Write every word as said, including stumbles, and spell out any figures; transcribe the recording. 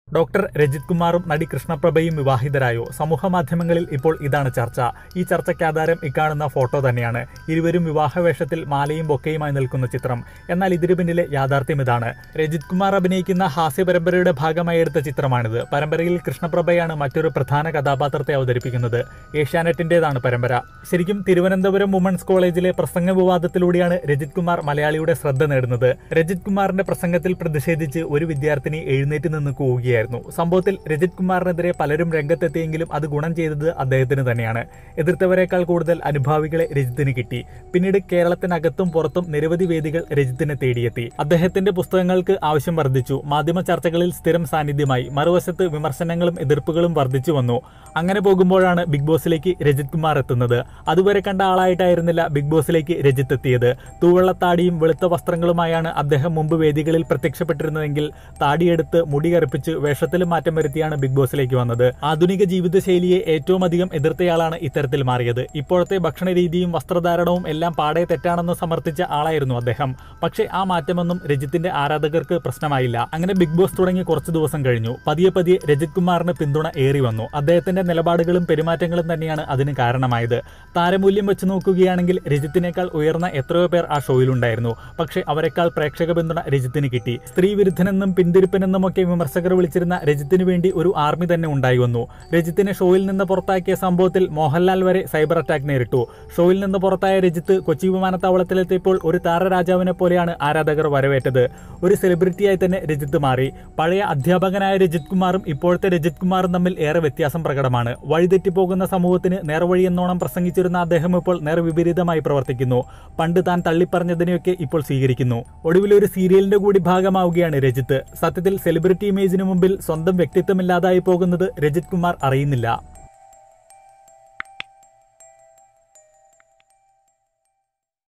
Doctor Rajith കുമാറും നടി കൃഷ്ണപ്രഭയും വിവാഹിതരായോ? സമൂഹ മാധ്യമങ്ങളിൽ ഇപ്പോൾ ഇതാണ് ചർച്ച. ഈ ചർച്ചയ്ക്ക് ആധാരം ഇക്കാണുന്ന ഫോട്ടോ തന്നെയാണ്. ഇരുവരും വിവാഹവേഷത്തിൽ മാലയും ബൊക്കയുമായി നിൽക്കുന്ന ചിത്രം. എന്നാൽ ഇതിനു പിന്നിലെ യാഥാർത്ഥ്യം ഇതാണ്. രജിത് കുമാർ അഭിനയിക്കുന്ന ഹാസ്യ പരമ്പരയുടെ ഭാഗമായി എടുത്ത ചിത്രമാണിത്. പരമ്പരയിൽ കൃഷ്ണപ്രഭയാണ് മറ്റൊരു പ്രധാന കഥാപാത്രത്തെ അവതരിപ്പിക്കുന്നത്. ഏഷ്യാനെറ്റിന്റേതാണ് പരമ്പര. ശരിക്കും തിരുവനന്തപുരം വുമൺസ് കോളേജിലെ പ്രസംഗ വിവാദത്തിലൂടെയാണ് രജിത് കുമാർ മലയാളിയുടെ ശ്രദ്ധ നേടുന്നത്. രജിത് കുമാറിന്റെ പ്രസംഗത്തിൽ പ്രതിഷേധിച്ച് ഒരു വിദ്യാർത്ഥിനി എഴുന്നേറ്റ് നിന്ന് കൂവുകയായിരുന്നു. സംഭവത്തിൽ രജിത് കുമാറിനെതിരെ പലരും രംഗത്തെത്തിയെങ്കിലും അത് ഗുണം ചെയ്തത് അദ്ദേഹത്തിന് തന്നെയാണ്. എതിർത്തവരെക്കാൾ കൂടുതൽ അനുഭാവികളെ രജിത്തിന് കിട്ടി. പിന്നീട് കേരളത്തിനകത്തും പുറത്തും നിരവധി വേദികൾ രജിത്തിനെ തേടിയെത്തി. അദ്ദേഹത്തിന്റെ പുസ്തകങ്ങൾക്ക് ആവശ്യം വർദ്ധിച്ചു. മാധ്യമ ചർച്ചകളിൽ സ്ഥിരം സാന്നിധ്യമായി. മറുവശത്ത് വിമർശനങ്ങളും എതിർപ്പുകളും വർദ്ധിച്ചു വന്നു. അങ്ങനെ പോകുമ്പോഴാണ് ബിഗ് ബോസിലേക്ക് രജിത് കുമാർ എത്തുന്നത്. അതുവരെ കണ്ട ആളായിട്ടായിരുന്നില്ല ബിഗ് ബോസിലേക്ക് രജിത്ത് എത്തിയത്. തൂവെള്ളത്താടിയും വെളുത്ത വസ്ത്രങ്ങളുമായാണ് അദ്ദേഹം മുമ്പ് വേദികളിൽ പ്രത്യക്ഷപ്പെട്ടിരുന്നതെങ്കിൽ താടിയെടുത്ത് മുടി കറുപ്പിച്ച് വേഷത്തിൽ മാറ്റം വരുത്തിയാണ് ബിഗ് ബോസിലേക്ക് വന്നത്. ആധുനിക ജീവിതശൈലിയെ ഏറ്റവും അധികം എതിർത്തയാളാണ് ഇത്തരത്തിൽ മാറിയത്. ഇപ്പോഴത്തെ ഭക്ഷണ രീതിയും വസ്ത്രധാരണവും എല്ലാം പാടെ തെറ്റാണെന്ന് സമർത്ഥിച്ച ആളായിരുന്നു അദ്ദേഹം. പക്ഷേ ആ മാറ്റമൊന്നും രജിത്തിന്റെ ആരാധകർക്ക് പ്രശ്നമായില്ല. അങ്ങനെ ബിഗ് ബോസ് തുടങ്ങി കുറച്ചു ദിവസം കഴിഞ്ഞു. പതിയെ പതിയെ രജിത് കുമാറിന് പിന്തുണ ഏറി വന്നു. അദ്ദേഹത്തിന്റെ നിലപാടുകളും പെരുമാറ്റങ്ങളും തന്നെയാണ് അതിന് കാരണമായത്. താരമൂല്യം വെച്ച് നോക്കുകയാണെങ്കിൽ രജിത്തിനേക്കാൾ ഉയർന്ന എത്രയോ പേർ ആ ഷോയിലുണ്ടായിരുന്നു. പക്ഷേ അവരെക്കാൾ പ്രേക്ഷക പിന്തുണ രജിത്തിന് കിട്ടി. സ്ത്രീ വിരുദ്ധനെന്നും പിന്തിരിപ്പനെന്നുമൊക്കെ വിമർശകർ വിളിച്ചിരുന്ന രജിത്തിന് വേണ്ടി ഒരു ആർമി തന്നെ ഉണ്ടായി വന്നു. രജിത്തിനെ ഷോയിൽ നിന്ന് പുറത്താക്കിയ സംഭവത്തിൽ മോഹൻലാൽ വരെ സൈബർ അറ്റാക്ക് നേരിട്ടു. ഷോയിൽ നിന്ന് പുറത്തായ രജിത്ത് കൊച്ചി വിമാനത്താവളത്തിലെത്തിയപ്പോൾ ഒരു താരരാജാവിനെ പോലെയാണ് ആരാധകർ വരവേറ്റത്. ഒരു സെലിബ്രിറ്റിയായി തന്നെ രജിത്ത് മാറി. പഴയ അധ്യാപകനായ രജിത് കുമാറും ഇപ്പോഴത്തെ രജിത് കുമാറും തമ്മിൽ ഏറെ വ്യത്യാസം പ്രകടമാണ്. വഴിതെറ്റിപ്പോകുന്ന സമൂഹത്തിന് നേർവഴി എന്നോണം പ്രസംഗിച്ചിരുന്ന അദ്ദേഹം ഇപ്പോൾ നേർവിപരീതമായി പ്രവർത്തിക്കുന്നു. പണ്ട് താൻ തള്ളിപ്പറഞ്ഞതിനെയൊക്കെ ഇപ്പോൾ സ്വീകരിക്കുന്നു. ഒടുവിൽ ഒരു സീരിയലിന്റെ കൂടി ഭാഗമാവുകയാണ് രജിത്ത്. സത്യത്തിൽ സെലിബ്രിറ്റി ഇമേജിന് മുമ്പിൽ സ്വന്തം വ്യക്തിത്വമില്ലാതായി പോകുന്നത് രജിത് കുമാർ അറിയുന്നില്ല.